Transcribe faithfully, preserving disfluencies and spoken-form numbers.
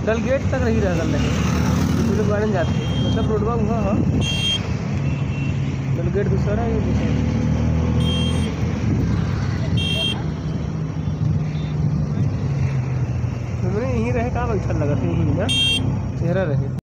डल gate तक रही रह गल रहे लोग गार्डन जाते मतलब रोडवा हुआ हाँ डल गेट दूसरा है ये दूसरा हमने यहीं रहे कहाँ बैठल लगा था यहीं ना चेहरा रहे।